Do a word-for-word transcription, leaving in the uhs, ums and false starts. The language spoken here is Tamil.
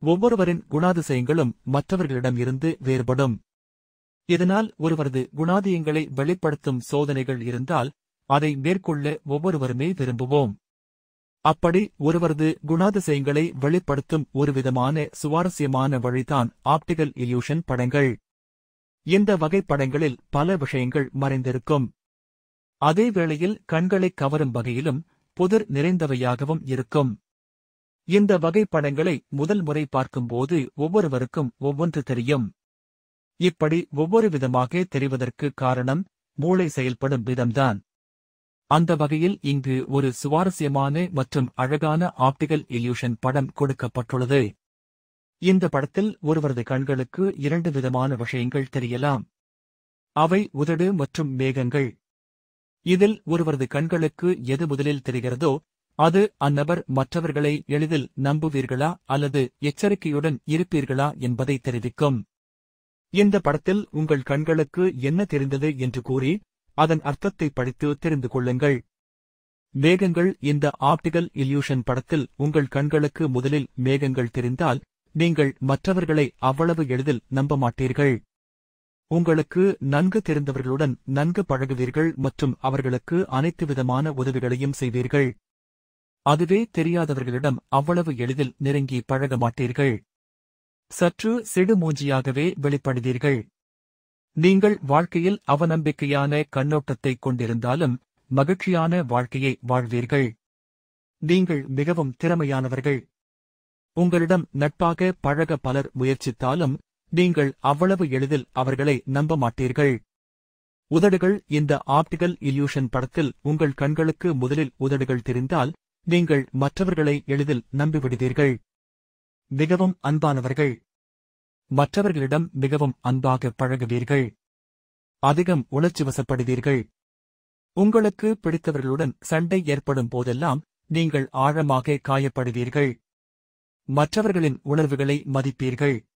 ஒவ்வொருவரின் குணாதிசயங்களும் மற்றவர்களிடம் இருந்து வேறுபடும். இதனால் ஒருவரது குணாதியங்களை வெளிப்படுத்தும் சோதனைகள் இருந்தால் அதை மேற்கொள்ள ஒவ்வொருவருமே விரும்புவோம். அப்படி ஒருவரது குணாதிசயங்களை வெளிப்படுத்தும் ஒருவிதமான சுவாரஸ்யமான வழிதான் ஆப்டிகல் இல்யூஷன் படங்கள். இந்த வகை படங்களில் பல விஷயங்கள் மறைந்திருக்கும். அதே வேளையில் கண்களைக் கவரும் வகையிலும் புதிர் நிறைந்தவையாகவும் இருக்கும். இந்த வகை படங்களை முதல் முறை பார்க்கும்போது ஒவ்வொருவருக்கும் ஒவ்வொன்று தெரியும். இப்படி ஒவ்வொரு விதமாக தெரிவதற்கு காரணம் மூளை செயல்படும் விதம்தான். அந்த வகையில் இங்கு ஒரு சுவாரஸ்யமான மற்றும் அழகான ஆப்டிகல் இல்யூஷன் படம் கொடுக்கப்பட்டுள்ளது. இந்த படத்தில் ஒருவரது கண்களுக்கு இரண்டு விதமான விஷயங்கள் தெரியலாம். அவை உதடு மற்றும் மேகங்கள். இதில் ஒருவரது கண்களுக்கு எது முதலில் தெரிகிறதோ அது அந்நபர் மற்றவர்களை எளிதில் நம்புவீர்களா அல்லது எச்சரிக்கையுடன் இருப்பீர்களா என்பதை தெரிவிக்கும். இந்த படத்தில் உங்கள் கண்களுக்கு என்ன தெரிந்தது என்று கூறி அதன் அர்த்தத்தை படித்து தெரிந்து கொள்ளுங்கள். மேகங்கள். இந்த ஆப்டிகல் இல்யூஷன் படத்தில் உங்கள் கண்களுக்கு முதலில் மேகங்கள் தெரிந்தால் நீங்கள் மற்றவர்களை அவ்வளவு எளிதில் நம்ப மாட்டீர்கள். உங்களுக்கு நன்கு தெரிந்தவர்களுடன் நன்கு பழகுவீர்கள் மற்றும் அவர்களுக்கு அனைத்து விதமான உதவிகளையும் செய்வீர்கள். அதுவே தெரியாதவர்களிடம் அவ்வளவு எளிதில் நெருங்கி பழக மாட்டீர்கள். சற்று சிடுமூஞ்சியாகவே வெளிப்படுவீர்கள். நீங்கள் வாழ்க்கையில் அவநம்பிக்கையான கண்ணோட்டத்தைக் கொண்டிருந்தாலும் மகிழ்ச்சியான வாழ்க்கையை வாழ்வீர்கள். நீங்கள் மிகவும் திறமையானவர்கள். உங்களிடம் நட்பாக பழக பலர் முயற்சித்தாலும் நீங்கள் அவ்வளவு எளிதில் அவர்களை நம்ப மாட்டீர்கள். உதடுகள். இந்த ஆப்டிகல் இல்யூஷன் படத்தில் உங்கள் கண்களுக்கு முதலில் உதடுகள் தெரிந்தால் நீங்கள் மற்றவர்களை எளிதில் நம்பிவிடுவீர்கள். மிகவும் அன்பானவர்கள். மற்றவர்களிடம் மிகவும் அன்பாக பழகுவீர்கள். அதிகம் உணர்ச்சிவசப்படுவீர்கள். உங்களுக்கு பிடித்தவர்களுடன் சண்டை ஏற்படும் போதெல்லாம் நீங்கள் ஆழமாக காயப்படுவீர்கள். மற்றவர்களின் உணர்வுகளை மதிப்பீர்கள்.